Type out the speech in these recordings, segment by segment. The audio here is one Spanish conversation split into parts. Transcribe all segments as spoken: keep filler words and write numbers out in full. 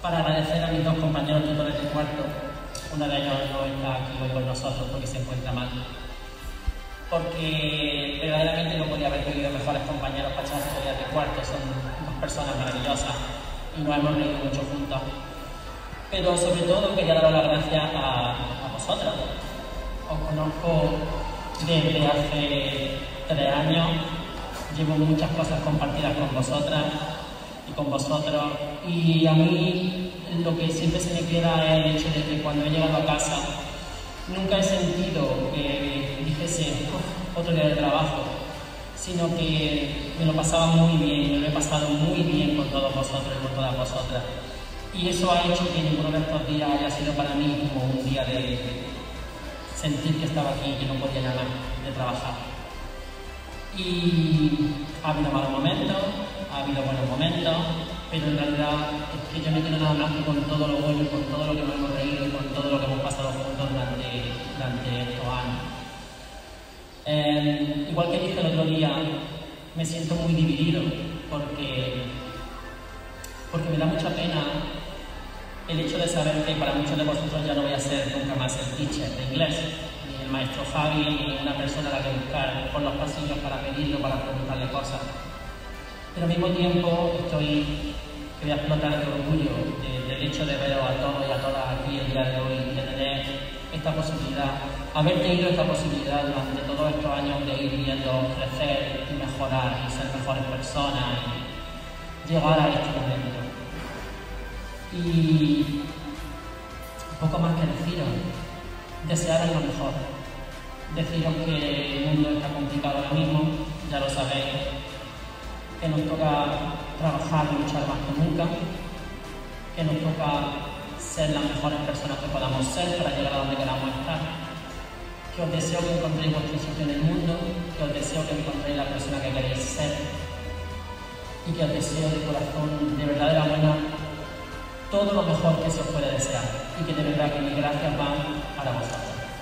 para agradecer a mis dos compañeros tutores de cuarto. Uno de ellos no está aquí hoy con nosotros porque se encuentra mal. Porque verdaderamente no podía haber tenido mejores compañeros para echar historias de cuarto. Son dos personas maravillosas y nos hemos reído mucho juntos. Pero sobre todo quería daros las gracias a, a vosotros. Os conozco desde hace tres años, llevo muchas cosas compartidas con vosotras y con vosotros, y a mí lo que siempre se me queda es el hecho de que cuando he llegado a casa nunca he sentido que dijese otro día de trabajo, sino que me lo pasaba muy bien, me lo he pasado muy bien con todos vosotros y con todas vosotras. Y eso ha hecho que ninguno de estos días haya sido para mí como un día de sentir que estaba aquí y que no podía nada de trabajar. Y ha habido malos momentos, ha habido buenos momentos, pero en realidad es que yo no quiero nada más que con todo lo bueno, con todo lo que me hemos reído y con todo lo que hemos pasado juntos durante, durante estos años. Eh, igual que dije el otro día, me siento muy dividido porque, porque me da mucha pena el hecho de saber que para muchos de vosotros ya no voy a ser nunca más el teacher de inglés, ni el maestro Fabi, ni una persona a la que buscar por los pasillos para pedirlo, para preguntarle cosas. Pero al mismo tiempo estoy, que voy a explotar de orgullo de, del hecho de veros a todos y a todas aquí el día de hoy, de tener esta posibilidad, haber tenido esta posibilidad durante todos estos años de ir viendo crecer y mejorar y ser mejores personas y llegar a este momento. Y poco más que deciros, desearos lo mejor, deciros que el mundo está complicado ahora mismo, ya lo sabéis, que nos toca trabajar y luchar más que nunca, que nos toca ser las mejores personas que podamos ser para llegar a donde queramos estar, que os deseo que encontréis vuestro sitio en el mundo, que os deseo que encontréis la persona que queréis ser y que os deseo de corazón, de verdad de la buena, todo lo mejor que se os puede desear y que de verdad que mis gracias van para vosotros.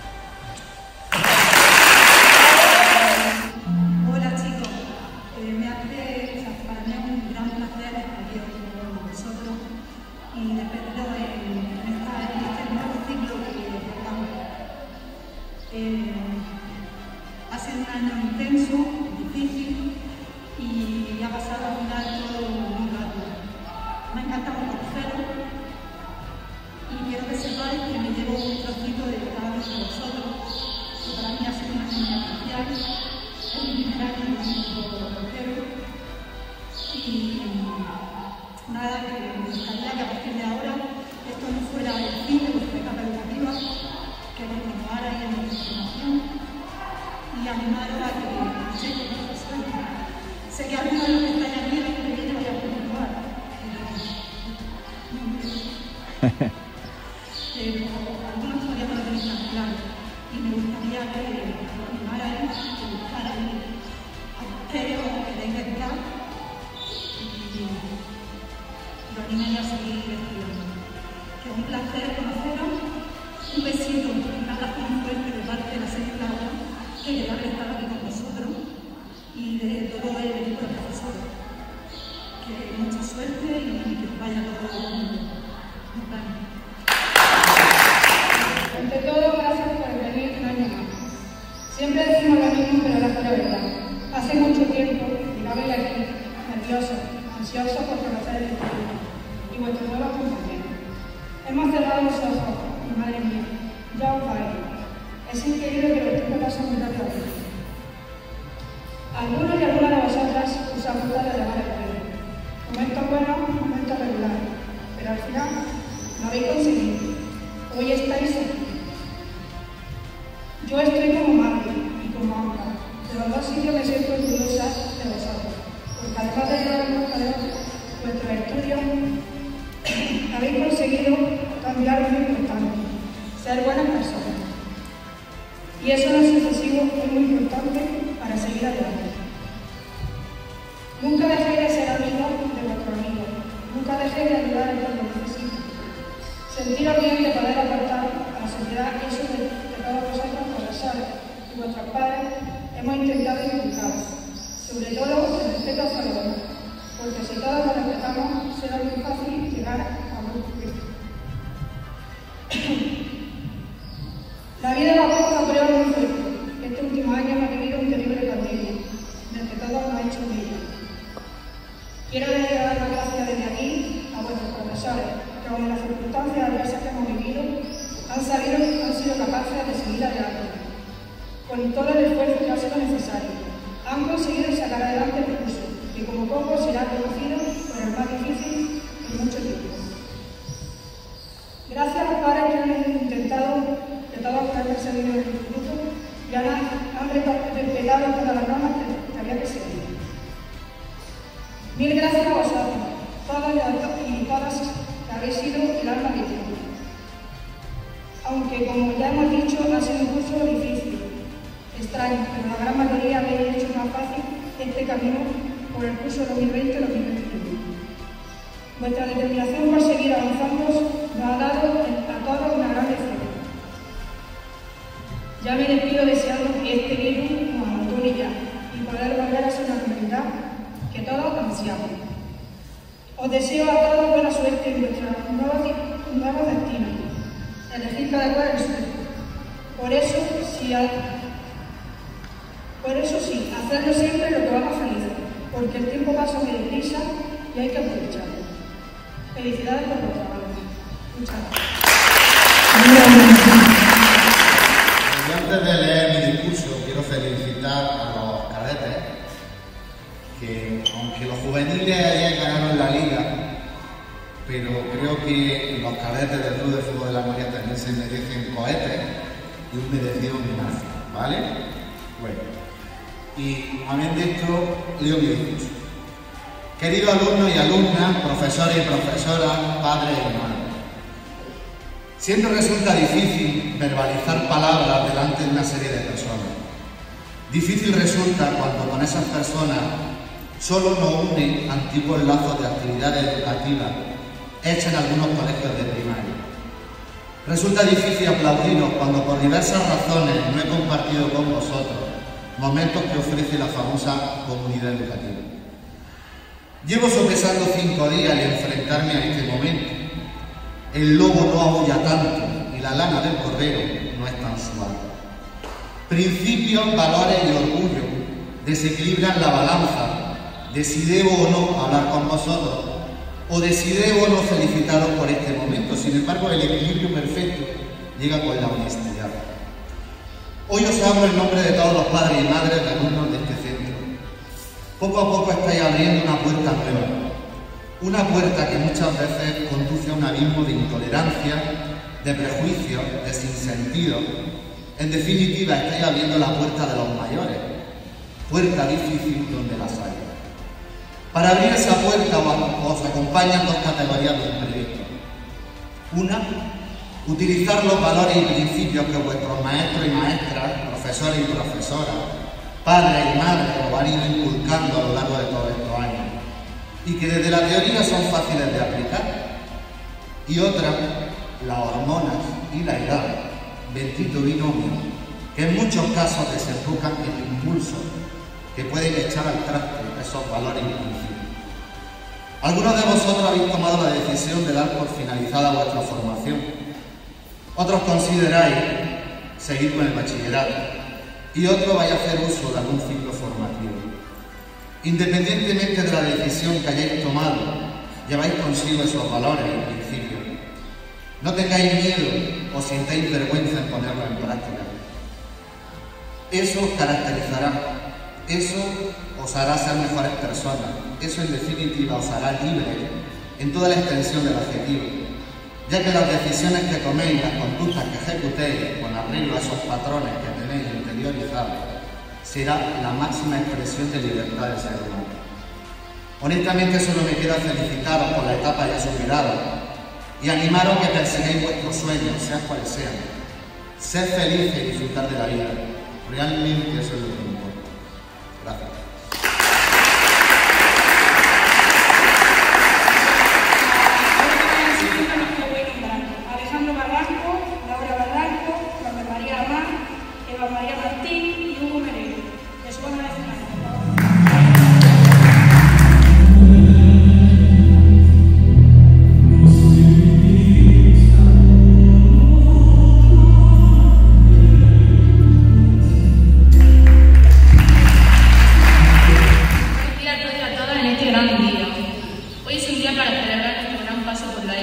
Hola chicos, eh, me hace, o sea, para mí es un gran placer estar aquí con vosotros y despediros en, en, esta, en este nuevo ciclo que empezamos. Eh, ha sido un año intenso, difícil y ha pasado a un año muy rápido. Me encanta conoceros y quiero que sepáis que me llevo un trocito de cada uno de vosotros, que para mí ha sido una semana especial, es mi primer año en el mundo europeo y nada, que me gustaría que a partir de ahora esto no fuera el fin de vuestra etapa educativa, que continuarais en vuestra formación y animaros a que luchéis por vuestros sueños. Sé que algunos de los que estáis aquí el año que viene vais a continuar. Pero algunos todavía no lo tenéis tan claro y me gustaría que lo animarais, que buscarais a ustedes o que queréis estar y lo animéis a seguir estudiando. Que es un placer conoceros, un besito, un abrazo muy fuerte de parte de la señora Laura, que ya que estar aquí con vosotros y de todo el equipo de profesores. Que mucha suerte y que vaya todo el mundo. Ante todo, gracias por venir un año más. Siempre decimos lo mismo, pero ahora fue la verdad. Hace mucho tiempo llegaba aquí, nervioso, ansioso por conocer el futuro y vuestros nuevos compañeros. Hemos cerrado los ojos y madre mía, ya os vais. Es increíble que los tiempos pasan muy rápido. Algunos y algunas de vosotras os han gustado de la mala vida. Momentos buenos, momentos regulares, pero al final lo habéis conseguido. Hoy estáis aquí. Yo estoy como madre y como Ampa. De los dos sitios me siento orgullosa de vosotros, porque además de llevarnos a vuestros estudios, habéis conseguido cambiar muy importante, ser buenas personas. Y eso en lo sucesivo es muy importante para seguir adelante. Nunca dejéis de ser amigos de vuestros amigos, nunca dejéis de ayudar en cuanto necesitéis. Sentiros bien de poder aportar a la sociedad eso de que todos vosotros, profesores y vuestros padres, hemos intentado inculcar, sobre todo el respeto hacia los demás, porque si todos nos respetamos será muy fácil llegar a un profesores que, con las circunstancias adversas que hemos vivido, han, sabido, han sido capaces de seguir adelante, con todo el esfuerzo que ha sido necesario. Han conseguido sacar adelante el curso, que como poco será conocido por el más difícil en mucho tiempo. Gracias a los padres que han intentado que todos puedan perseguir el instituto y han, han respetado todas las normas que, que había que seguir. Mil gracias a vosotros, todos y todas que habéis sido el alma de Dios. Aunque, como ya hemos dicho, ha sido un curso difícil, extraño, pero la gran mayoría habéis hecho más fácil este camino por el curso dos mil veinte dos mil veintiuno. Vuestra determinación por seguir avanzando nos ha dado a todos una gran lección. Ya me despido deseando que este virus nos abandone ya y poder volver a ser una comunidad que todos ansiamos. Os deseo a todos buena suerte en vuestros nuevos, nuevos destinos. Elegid cada cual el suyo. Por eso, si ha, por eso sí, hacerlo siempre lo que os haga feliz, porque el tiempo pasa muy deprisa y hay que aprovecharlo. Felicidades por vuestro trabajo. Muchas gracias. Y antes de leer mi discurso, quiero felicitar a los cadetes, que aunque los juveniles ayer ganaron la liga, pero creo que los cadetes del Club de Fútbol de la María también se merecen cohetes y un merecido homenaje, ¿vale? Bueno, y habiendo esto, leo mi discurso. Queridos alumnos y alumnas, profesores y profesoras, padres y hermanos, siempre resulta difícil verbalizar palabras delante de una serie de personas. Difícil resulta cuando con esas personas solo nos unen antiguos lazos de actividades educativas hechas en algunos colegios de primaria. Resulta difícil aplaudiros cuando por diversas razones no he compartido con vosotros momentos que ofrece la famosa comunidad educativa. Llevo sopesando cinco días al enfrentarme a este momento. El lobo no aúlla tanto y la lana del cordero no es tan suave. Principios, valores y orgullo desequilibran la balanza de si debo o no hablar con vosotros o de si debo o no felicitaros por este momento. Sin embargo, el equilibrio perfecto llega con la honestidad. Hoy os hablo en nombre de todos los padres y madres de alumnos de este centro. Poco a poco estáis abriendo una puerta nueva, una puerta que muchas veces conduce a un abismo de intolerancia, de prejuicios, de sinsentido. En definitiva, estáis abriendo la puerta de los mayores, puerta difícil donde las hay. Para abrir esa puerta os acompañan dos categorías de imprevistos. Una, utilizar los valores y principios que vuestros maestros y maestras, profesores y profesoras, padres y madres os han ido inculcando a lo largo de todos estos años y que desde la teoría son fáciles de aplicar. Y otra, las hormonas y la edad, bendito binomio, que en muchos casos desembocan en impulsos que pueden echar al traste esos valores y principios. Algunos de vosotros habéis tomado la decisión de dar por finalizada vuestra formación. Otros consideráis seguir con el bachillerato y otros vais a hacer uso de algún ciclo formativo. Independientemente de la decisión que hayáis tomado, lleváis consigo esos valores y principios. No tengáis miedo o sintáis vergüenza en ponerlos en práctica. Eso os caracterizará, eso os hará ser mejores personas, eso en definitiva os hará libres en toda la extensión del adjetivo, ya que las decisiones que toméis, las conductas que ejecutéis con arreglo a esos patrones que tenéis interiorizados, será la máxima expresión de libertad del ser humano. Honestamente, solo me queda felicitaros por la etapa ya superada y animaros a que persigáis vuestros sueños, sean cuales sean. Sed felices y disfrutar de la vida. Realmente eso es lo que importa. Gracias. Alejandro Barranco, Laura Barranco, Rosa María Amán, Eva María Martín y Hugo Merero. Les pongo el escenario.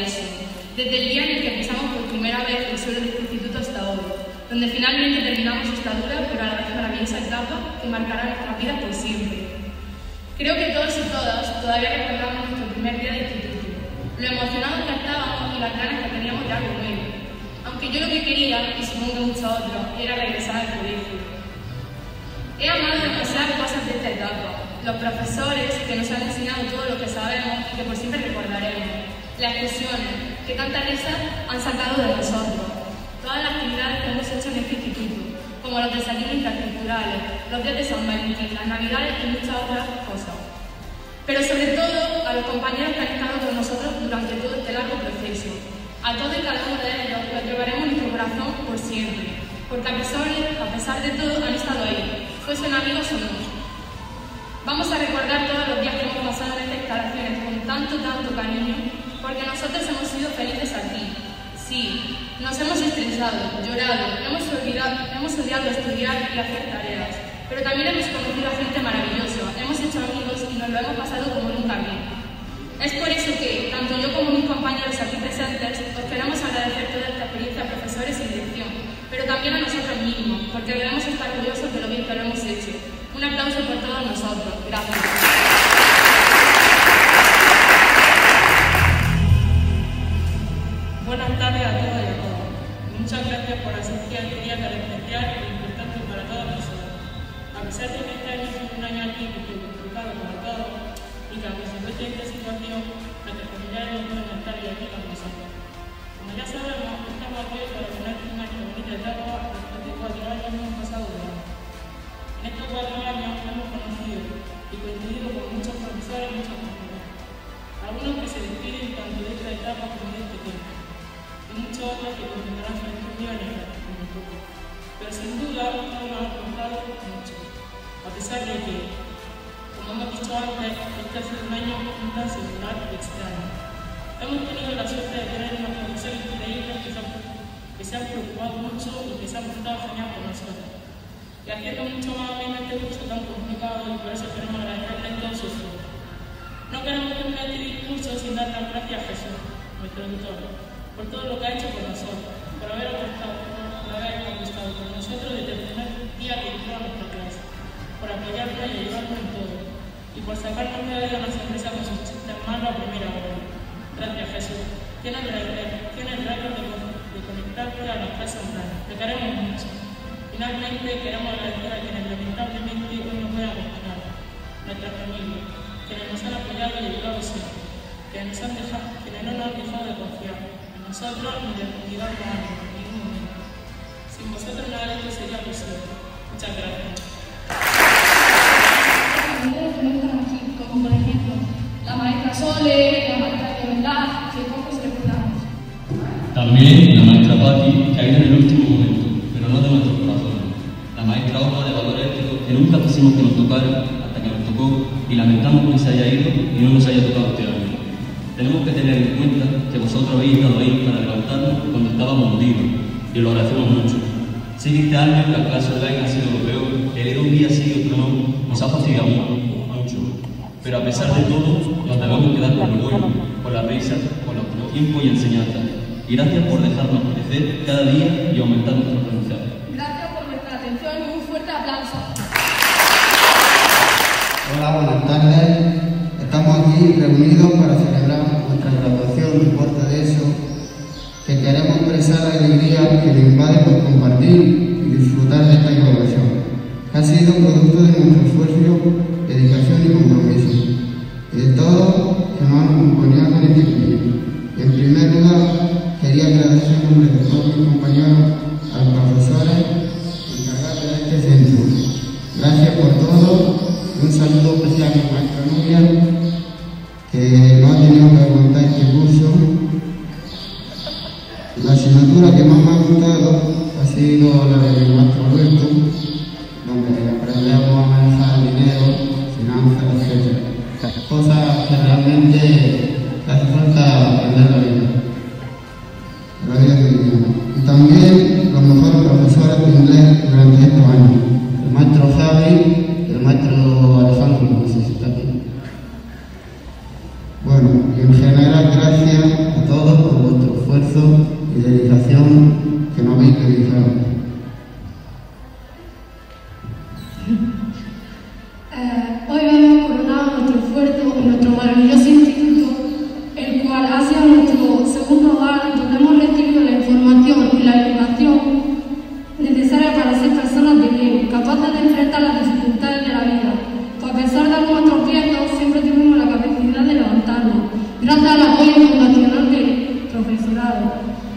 eso, desde el día en el que pisamos por primera vez el suelo de este instituto hasta hoy, donde finalmente terminamos esta dura pero a la vez maravillosa etapa que marcará nuestras vidas por siempre. Creo que todos y todas todavía recordamos nuestro primer día de instituto, lo emocionados que estábamos y las ganas que teníamos de algo nuevo, aunque yo lo que quería, y supongo que muchos otros, era regresar al colegio. He amado demasiadas cosas de esta etapa, los profesores que nos han enseñado todo lo que sabemos y que por siempre recordaremos, las excursiones que tanta risa han sacado de nosotros, todas las actividades que hemos hecho en este instituto, como los desayunos interculturales, los días de San Valentín, las navidades y muchas otras cosas. Pero sobre todo a los compañeros que han estado con nosotros durante todo este largo proceso. A todos y cada uno de ellos los llevaremos en nuestro corazón por siempre, porque a pesar, a pesar de todo han estado ahí, fuesen amigos o no. Vamos a recordar todos los días que hemos pasado en estas instalaciones con tanto, tanto cariño, porque nosotros hemos sido felices aquí. Sí, nos hemos estresado, llorado, hemos olvidado, hemos odiado estudiar y hacer tareas, pero también hemos conocido a gente maravillosa, hemos hecho amigos y nos lo hemos pasado como nunca bien. Es por eso que, tanto yo como mis compañeros aquí presentes, os queremos agradecer toda esta experiencia a profesores y dirección, pero también a nosotros mismos, porque debemos estar orgullosos de lo bien que lo hemos hecho. Un aplauso por todos nosotros. Gracias. Buenas tardes a todos y a todas. Muchas gracias por asistir a este día tan especial e importante para todos nosotros. A pesar de que este año es un año atípico y complicado para todos, y que a consecuencia de esta situación, nuestros familiares no pueden estar aquí con nosotros. Como ya sabemos, estamos aquí para tener una bonita etapa después de cuatro años hemos pasado de año. En estos cuatro años hemos conocido y coincidido con muchos profesores y muchos compañeros. Algunos que se despiden tanto de esta etapa como de este tiempo, y muchos otros que continuarán sus estudios en el futuro. Pero sin duda, todos nos han aportado mucho, a pesar de que, como hemos dicho antes, este ha sido un año un tan singular y extraño. Hemos tenido la suerte de tener unos profesores increíbles que se han, que se han preocupado mucho y que se han portado genial con nosotros, y haciendo mucho más bien este curso tan complicado, y por eso queremos agradecerles todo su esfuerzo. No queremos terminar este discurso sin dar las gracias a Jesús, nuestro tutor, por todo lo que ha hecho por nosotros, por haber apostado, por haber apostado por nosotros desde el primer día que entró a nuestra clase, por apoyarnos y ayudarnos en todo, y por sacarnos cada día una sonrisa con sus chistes malos a primera hora. Gracias, Jesús. Tienes el récord de, de conectarte a las clases online. Te queremos mucho. Finalmente, queremos agradecer a quienes lamentablemente hoy no pueden acompañar, nuestra familia, quienes nos han apoyado y ayudado siempre, quienes, nos han dejado, quienes no nos han dejado de confiar en nosotros ni de cuidar con ánimo en ningún momento. Sin vosotros nada de esto sería posible. Muchas gracias. Como por ejemplo, la maestra Sole, la maestra de verdad, que pocos recordamos. También la maestra Paqui, que ha ido en el último momento, pero no de nuestros corazones. La maestra Olga de valores éticos, que nunca quisimos que nos tocara, hasta que nos tocó, y lamentamos que se haya ido y no nos haya tocado este año. Tenemos que tener en cuenta que vosotros habéis estado ahí para levantarnos cuando estábamos hundidos, y lo agradecemos mucho. Sí que este año la clase online ha sido lo peor, el ir un día sí y otro no, nos ha fastidiado mucho. Pero a pesar de todo, nos debemos quedar con lo bueno, con la risa, con los tiempos y enseñanza. Y gracias por dejarnos crecer cada día y aumentar nuestro aprendizaje. Gracias por vuestra atención y un fuerte aplauso. Hola, buenas tardes. Estamos aquí reunidos para celebrar nuestra graduación de cuarto de eso, que queremos expresar la alegría que nos invade por compartir y disfrutar de esta graduación. Ha sido producto de nuestro esfuerzo, dedicación y compromiso, y de todos que nos han acompañado en este camino. En primer lugar, quería agradecer en nombre de todos mis compañeros a los profesores encargados de este centro. Gracias por todo y un saludo especial a mi maestra Nuria, que no ha tenido que aguantar este curso. La asignatura que más me ha gustado ha sido la del maestro Alberto, donde aprendemos a manejar el dinero, finanzas, etcétera. Cosas que realmente hace falta aprender la vida, la vida cotidiana. Y también los mejores profesores de inglés durante estos años, el maestro Javi y el maestro Alejandro, no sé si está aquí. Bueno, y en general gracias a todos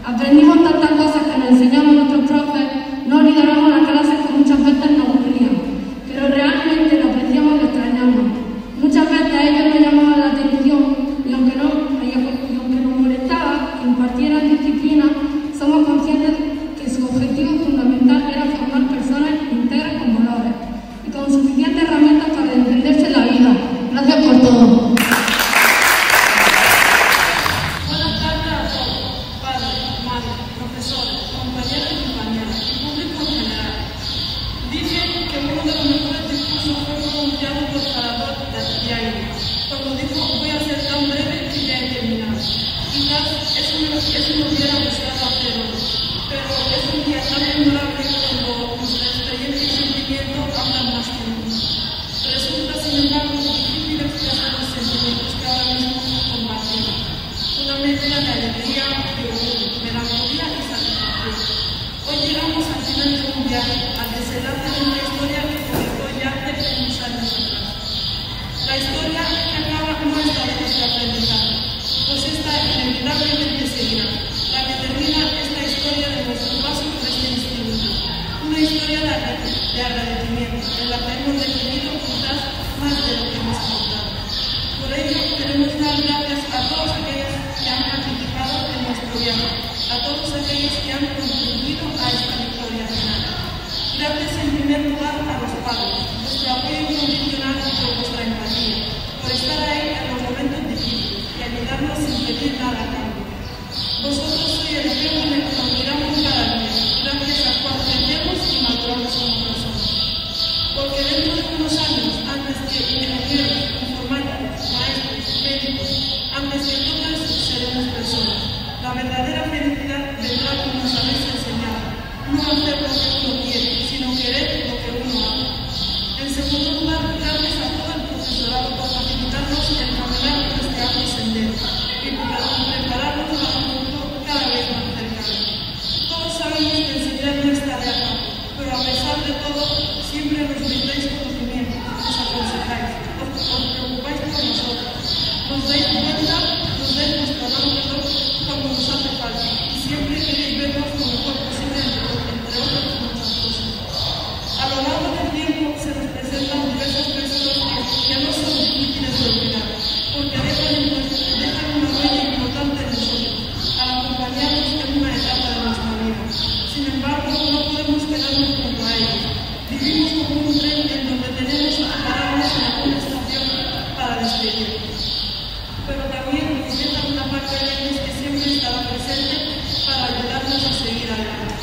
Aprendimos tantas cosas que nos enseñaban nuestros profes, no olvidábamos las clases que muchas veces nos aburrían, pero realmente lo aprendíamos y lo extrañamos. Muchas veces ellos nos llamaban la atención y aunque, no, y aunque nos molestaba que impartieran disciplina, somos conscientes que su objetivo fundamental era formar personas íntegras con valores y con suficientes herramientas para defenderse en la vida. Gracias por todo. Buenas tardes a todos, padres, madres, profesores, compañeros y compañeras, y público en general. Dicen que uno de los mejores discursos fue pronunciado por Salvador Dalí, cuando dijo: voy a ser tan breve que ya he terminado. Quizás eso me, eso me hubiera gustado hacer hoy, pero es un día tan memorable cuando nuestra experiencia y sentimiento hablan más que nunca. Resulta, sin embargo, difícil expresar los sentimientos que ahora mismo compartimos. Una mezcla de alegría, de orgullo, melancolía y satisfacción. Hoy llegamos al final de un viaje, al desenlace de una historia que comenzó ya hace unos años atrás. La historia que acaba no es la de nuestro aprendizaje, pues esta inevitablemente seguirá. La que termina es la historia de nuestro paso por este instituto. Una historia de, de agradecimiento, en la que hemos definido quizás más de lo que hemos contado. Por ello, queremos dar gracias a todos aquellos que han participado en nuestro viaje, a todos aquellos que han contribuido a esta victoria final. Gracias en primer lugar a los padres, vuestro apoyo incondicional y por vuestra empatía, por estar ahí en los momentos difíciles y ayudarnos sin pedir nada a cambio. Vosotros sois el ejemplo en el que nos miramos cada día, gracias al cual crecemos y maduramos como personas. Porque dentro de unos años, antes que ingenieros, informáticos, maestros, médicos, antes que todo eso seremos personas. La verdadera felicidad vendrá como nos habéis enseñado, no hacer lo que uno quiere, sino querer lo que uno hace. En segundo lugar, gracias a todo el profesorado por facilitarnos el caminar por este amplio sendero y por prepararnos para un futuro cada vez más cercano. Todos sabemos que enseñar no es tarea fácil, pero a pesar de todo, siempre nos brindáis conocimiento, nos aconsejáis, os, os preocupáis por nosotros, nos dais cuenta, nos dais vuestro mano como nos hace falta, y siempre queréis vernos lo mejor posible entre, entre otras muchas cosas. A lo largo del tiempo se nos presentan diversas personas que, que no son difíciles de olvidar, porque dejan, dejan una huella importante en nosotros, al acompañarnos en una etapa de nuestra vida. Sin embargo, no podemos quedarnos junto a ellos. Vivimos como un tren en donde tenemos que pararnos en alguna estación para despedirnos. Pero también nos dejan una parte de ellos que siempre estará presente para ayudarnos a seguir adelante.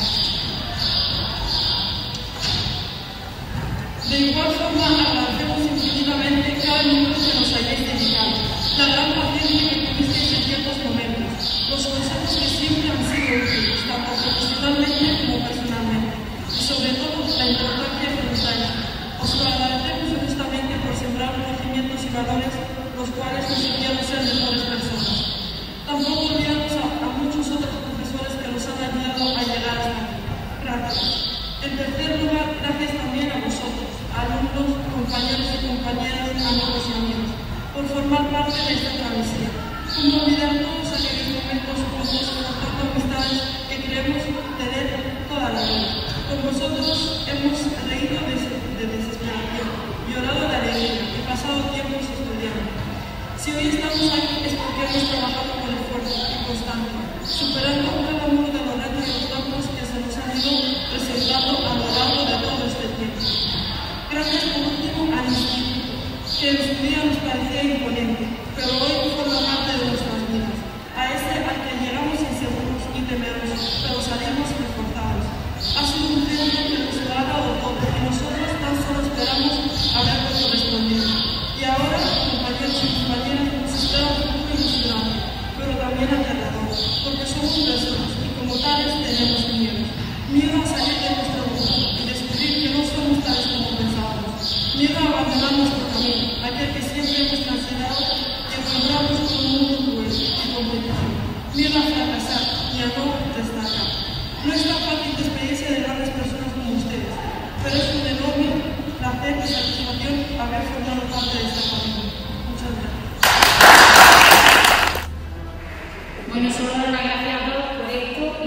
De igual forma, agradecemos infinitamente cada minuto que nos hayáis dedicado, la gran paciencia que tuvisteis en ciertos momentos, los consejos que siempre han sido útiles, tanto profesionalmente como personalmente, y sobre todo la importancia que nos dais. Os lo agradecemos honestamente por sembrar conocimientos y valores los cuales nos hicieron ser mejores personas. Tampoco olvidamos a, a muchos otros profesores que nos han ayudado a llegar hasta aquí. Gracias. En tercer lugar, gracias también a vosotros, alumnos, compañeros y compañeras, amigos y amigos, por formar parte de esta travesía. Como olvidar todos aquellos momentos juntos con amistades que creemos tener toda la vida. Con vosotros hemos reído de, de desesperación, llorado de alegría y pasado tiempos estudiando. Si hoy estamos aquí es porque hemos trabajado con esfuerzo y constancia, superando cada uno de los retos y obstáculos que se nos han ido presentando a lo largo de todo este tiempo. Gracias por último al instituto, que en su día nos parecía imponente, pero hoy forma parte de nuestras vidas. A este al que llegamos inseguros y temerosos, pero salimos reforzados. Ha sido un tiempo que nos lo ha dado todo y nosotros tan solo esperamos haberlo correspondido. Y ahora, compañeros y compañeras, nos espera un futuro ilusionante, pero también aterrador, porque somos personas y como tales tenemos miedo. Miedo a salir de nuestro mundo y descubrir que no somos tales como pensábamos. Miedo a abandonar nuestro camino, aquel que siempre hemos considerado que encontramos con un mundo cruel y competitivo. Miedo a fracasar y a no destacar. No es tan fácil despedirse de grandes personas como ustedes, pero es un enorme placer y satisfacción haber formado parte de esta familia. Muchas gracias. Bueno, solo dar las gracias a todos por esto.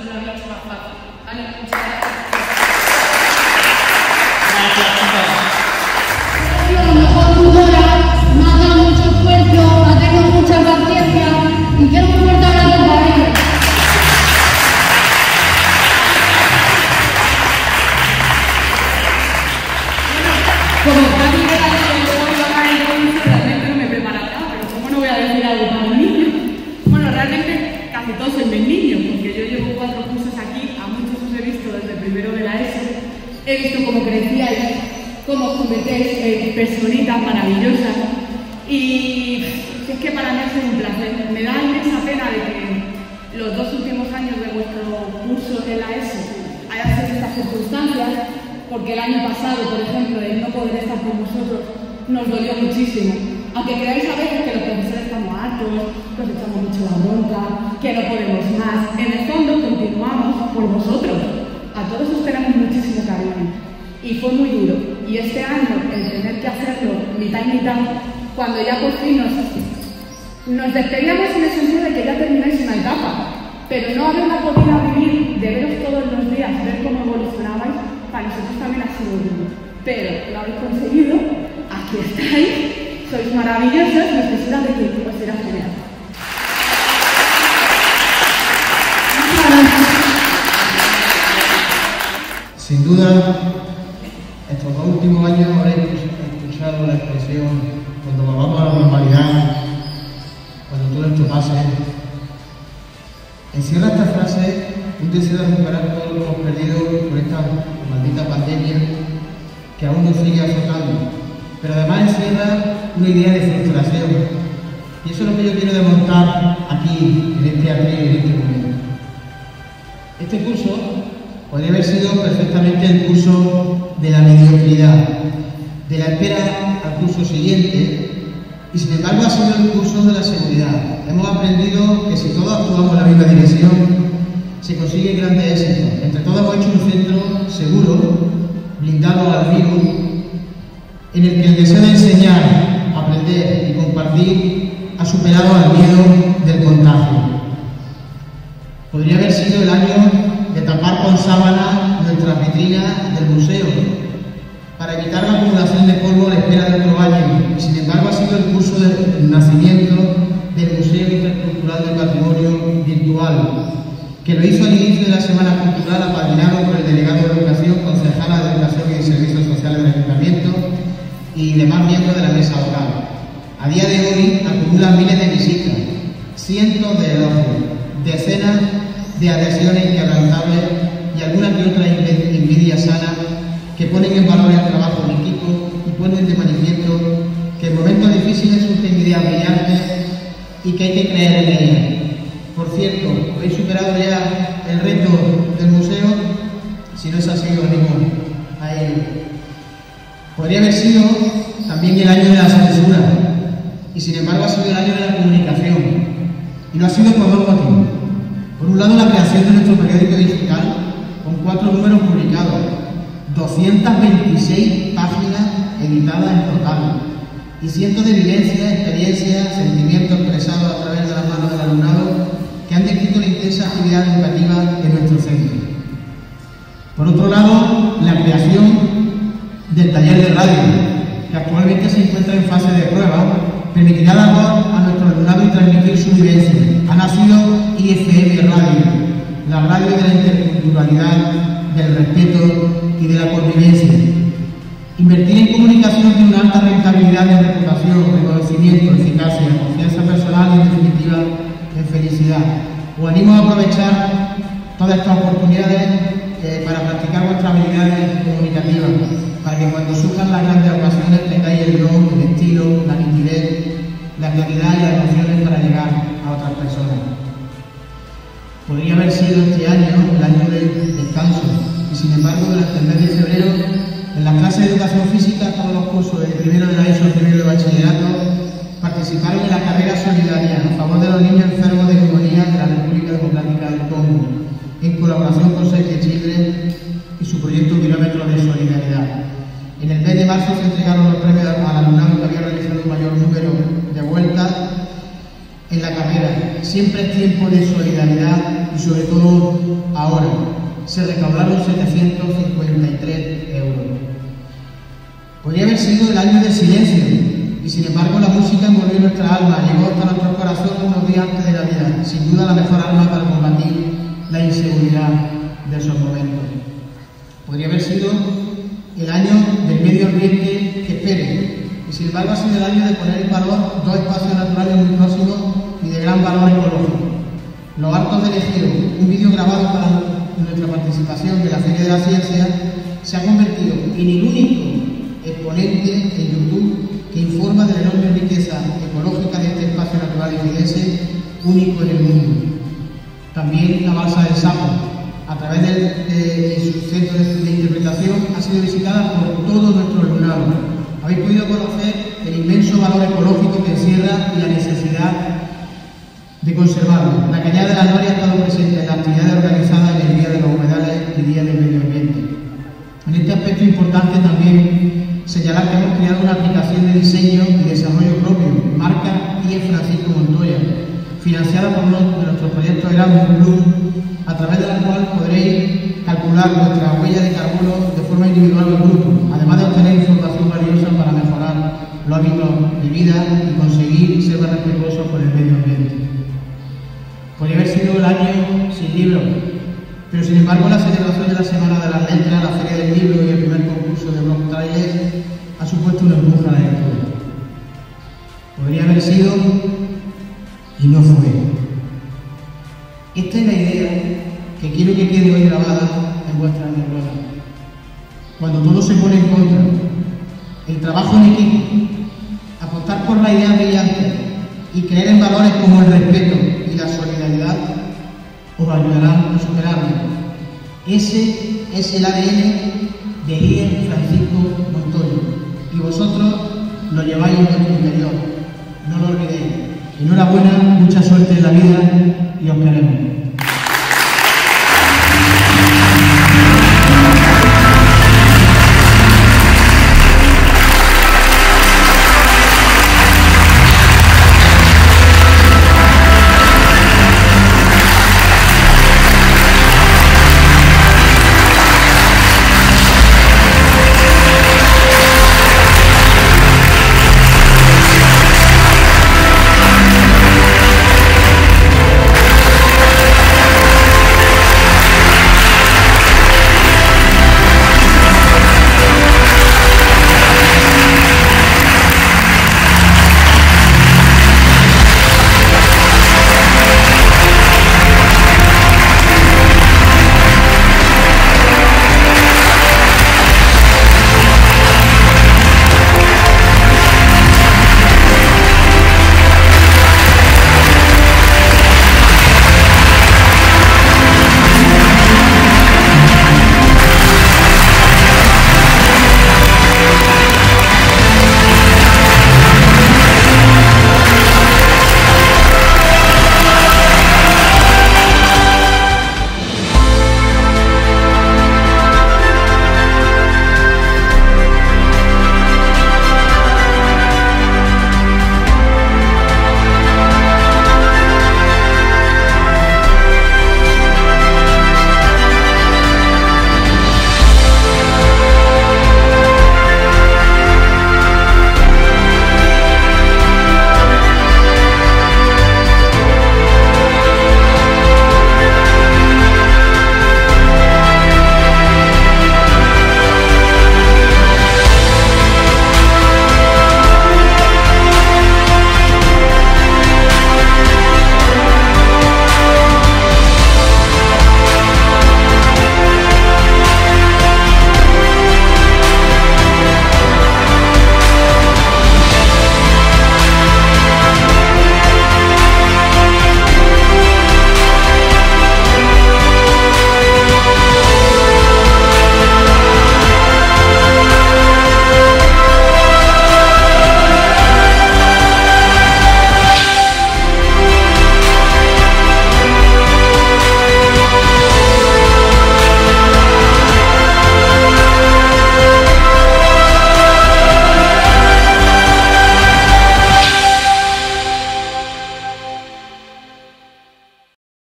se lo había hecho más fácil. Ánimo, muchas gracias. Gracias, chicos. A lo mejor tutora, me ha dado mucho esfuerzo, ha tenido mucha paciencia y quiero un fuerte aplauso para ellos. Como casi que la gente que voy a hablar en provincia, realmente no me prepara nada, pero ¿cómo no voy a decir algo para los niños? Bueno, realmente casi todos son mis niños, porque yo llevo cuatro cursos aquí, a muchos os he visto desde primero de la ESO, he visto cómo crecíais, cómo os convertéis en personitas maravillosas, y es que para mí ha sido un placer. Me da inmensa pena de que los dos últimos años de vuestro curso en la ESO hayan sido estas circunstancias, porque el año pasado, por ejemplo, el no poder estar con vosotros nos dolió muchísimo. Aunque creáis a veces que los profesores estamos hartos, que os echamos mucho la bronca, que no podemos más, en el fondo continuamos por vosotros. A todos os tenemos muchísimo cariño. Y fue muy duro. Y este año, el tener que hacerlo mitad y mitad, cuando ya por fin nos, nos despedíamos en el sentido de que ya termináis una etapa, pero no haberla podido vivir, de veros todos los días, ver cómo evolucionabais, para nosotros también ha sido duro. Pero lo habéis conseguido, aquí estáis, sois maravillosos, necesidad de que os será genial. Muchas gracias. Sin duda, estos dos últimos años habréis escuchado la expresión cuando volvamos a la normalidad, cuando todo esto pase. Encierra esta frase un deseo de recuperar todo lo que hemos perdido por esta maldita pandemia que aún nos sigue azotando, pero además encierra una idea de frustración. Y eso es lo que yo quiero demostrar aquí, en este atril, en este momento. Este curso podría haber sido perfectamente el curso de la mediocridad, de la espera al curso siguiente, y sin embargo ha sido el curso de la seguridad. Hemos aprendido que si todos actuamos en la misma dirección, se consigue grandes éxitos. Entre todos hemos hecho un centro seguro, blindado al virus, en el que el deseo de enseñar, aprender y compartir ha superado al miedo del contagio. Podría haber sido el año de tapar con sábana nuestras vitrinas del museo, para evitar la acumulación de polvo a la espera de otro año, y sin embargo ha sido el curso del nacimiento del Museo Intercultural del Patrimonio Virtual, que lo hizo al inicio de la Semana Cultural, apadrinado por el delegado de Educación, concejala de Educación y Servicios Sociales del Ayuntamiento y demás miembros de la mesa local. A día de hoy acumulan miles de visitas, cientos de elogios, decenas de adhesiones inquebrantables y alguna que otra envidia sana que ponen en valor el trabajo en equipo y ponen de manifiesto que en momentos difíciles surgen ideas brillantes y que hay que creer en ellas. Por cierto, ¿habéis superado ya el reto del museo? Si no es así, os animo a ello. Podría haber sido también el año de la censura, y sin embargo ha sido el año de la comunicación. Y lo ha sido por dos motivos. Por un lado, la creación de nuestro periódico digital, con cuatro números publicados, doscientas veintiséis páginas editadas en total, y cientos de vivencias, experiencias, sentimientos expresados a través de las manos del alumnado que han descrito la intensa actividad educativa en nuestro centro. Por otro lado, la creación del taller de radio, que actualmente se encuentra en fase de prueba, permitirá dar voz a nuestro alumnado y transmitir su vivencia. Ha nacido I F M Radio, la radio de la interculturalidad, del respeto y de la convivencia. Invertir en comunicación tiene una alta rentabilidad en reputación, reconocimiento, eficacia, confianza personal y, en definitiva, en felicidad. Os animo a aprovechar todas estas oportunidades eh, para practicar vuestras habilidades comunicativas, para que cuando surjan las grandes ocasiones tengáis el don, el estilo, la nitidez, la claridad y las emociones para llegar a otras personas. Podría haber sido este año el año del descanso, y sin embargo durante el mes de febrero, en las clases de educación física, todos los cursos de primero de la ESO, primero de bachillerato, participaron en la carrera solidaria a favor de los niños enfermos de neumonía de la República Democrática del Congo, en colaboración con Save the Children y su proyecto Kilómetros de Solidaridad. En el mes de marzo se entregaron los premios al alumnado que había realizado un mayor número de vueltas en la carrera. siempre es tiempo de solidaridad y sobre todo ahora. Se recaudaron setecientos cincuenta y tres euros. Podría haber sido el año del silencio y sin embargo la música envolvió nuestra alma, llegó hasta nuestros corazones unos días antes de Navidad, sin duda la mejor arma para combatir la inseguridad de esos momentos. Podría haber sido el año del medio ambiente que espere, y sin embargo ha sido el año de poner en valor dos espacios naturales muy próximos y de gran valor ecológico. Los Arcos del Egeo, un vídeo grabado para nuestra participación en la Feria de la Ciencia, se ha convertido en el único exponente en YouTube que informa de la enorme riqueza ecológica de este espacio natural ejidense, único en el mundo. También la Balsa del Sapo, a través de, de, de su centro de, de interpretación, ha sido visitada por todo nuestro alumnado. Habéis podido conocer el inmenso valor ecológico que encierra y la necesidad de conservarlo. La Cañada de la Noria ha estado presente en las actividades organizadas en el Día de los Humedales y Día del Medio Ambiente. En este aspecto importante también señalar que hemos creado una aplicación de diseño y desarrollo propio, marca I E Francisco Montoya, financiada por uno de nuestros proyectos Erasmus Plus, a través de la cual podréis calcular vuestra huella de carbono de forma individual o grupo, además de obtener información valiosa para mejorar los hábitos de vida y conseguir ser más respetuosos con el medio ambiente. Podría haber sido el año sin libros, pero sin embargo la celebración de la Semana de las Letras, la Feria del Libro y el primer concurso de Blog Trailers ha supuesto un empuje a la lectura. Podría haber sido y no fue. Esta es la idea que quiero que quede hoy grabada en vuestras neuronas. Cuando todo se pone en contra, el trabajo en equipo, apostar por la idea brillante y creer en valores como el respeto y la solidaridad os ayudarán a superarlo. Ese es el A D N de I E Francisco Montoya y vosotros lo lleváis en vuestro interior. No lo olvidéis. Enhorabuena, mucha suerte en la vida y os queremos.